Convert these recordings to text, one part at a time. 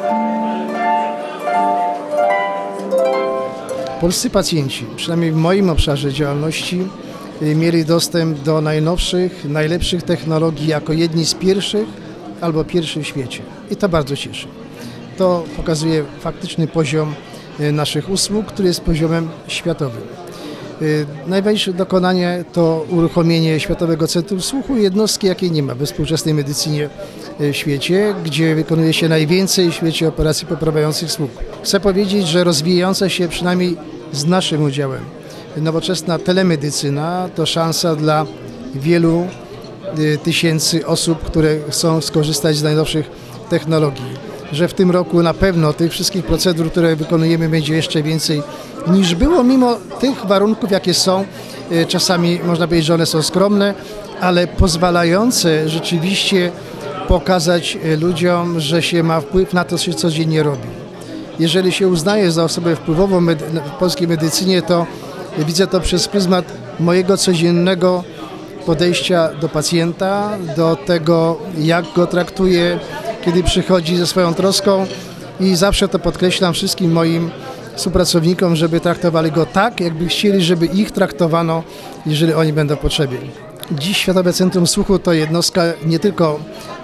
Polscy pacjenci, przynajmniej w moim obszarze działalności, mieli dostęp do najnowszych, najlepszych technologii jako jedni z pierwszych albo pierwszy w świecie. I to bardzo cieszy. To pokazuje faktyczny poziom naszych usług, który jest poziomem światowym. Najważniejsze dokonanie to uruchomienie Światowego Centrum Słuchu, jednostki jakiej nie ma we współczesnej medycynie w świecie, gdzie wykonuje się najwięcej w świecie operacji poprawiających słuch. Chcę powiedzieć, że rozwijająca się przynajmniej z naszym udziałem nowoczesna telemedycyna to szansa dla wielu tysięcy osób, które chcą skorzystać z najnowszych technologii. Że w tym roku na pewno tych wszystkich procedur, które wykonujemy, będzie jeszcze więcej niż było, mimo tych warunków, jakie są. Czasami można powiedzieć, że one są skromne, ale pozwalające rzeczywiście pokazać ludziom, że się ma wpływ na to, co się codziennie robi. Jeżeli się uznaje za osobę wpływową w polskiej medycynie, to widzę to przez pryzmat mojego codziennego podejścia do pacjenta, do tego, jak go traktuję, kiedy przychodzi ze swoją troską, i zawsze to podkreślam wszystkim moim współpracownikom, żeby traktowali go tak, jakby chcieli, żeby ich traktowano, jeżeli oni będą w potrzebie. Dziś Światowe Centrum Słuchu to jednostka nie tylko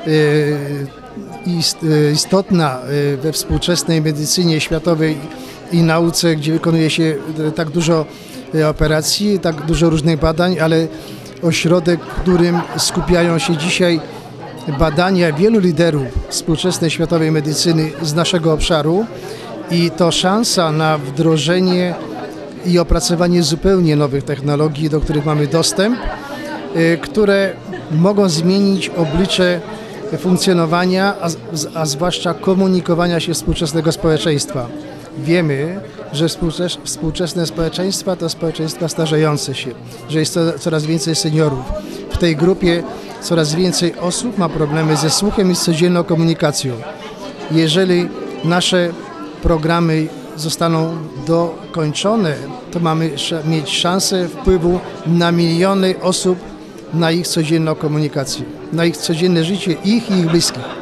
istotna we współczesnej medycynie światowej i nauce, gdzie wykonuje się tak dużo operacji, tak dużo różnych badań, ale ośrodek, w którym skupiają się dzisiaj badania wielu liderów współczesnej światowej medycyny z naszego obszaru, i to szansa na wdrożenie i opracowanie zupełnie nowych technologii, do których mamy dostęp, które mogą zmienić oblicze funkcjonowania, a zwłaszcza komunikowania się współczesnego społeczeństwa. Wiemy, że współczesne społeczeństwa to społeczeństwa starzejące się, że jest coraz więcej seniorów. W tej grupie coraz więcej osób ma problemy ze słuchem i z codzienną komunikacją. Jeżeli nasze programy zostaną dokończone, to mamy mieć szansę wpływu na miliony osób, na ich codzienną komunikację, na ich codzienne życie, ich i ich bliskich.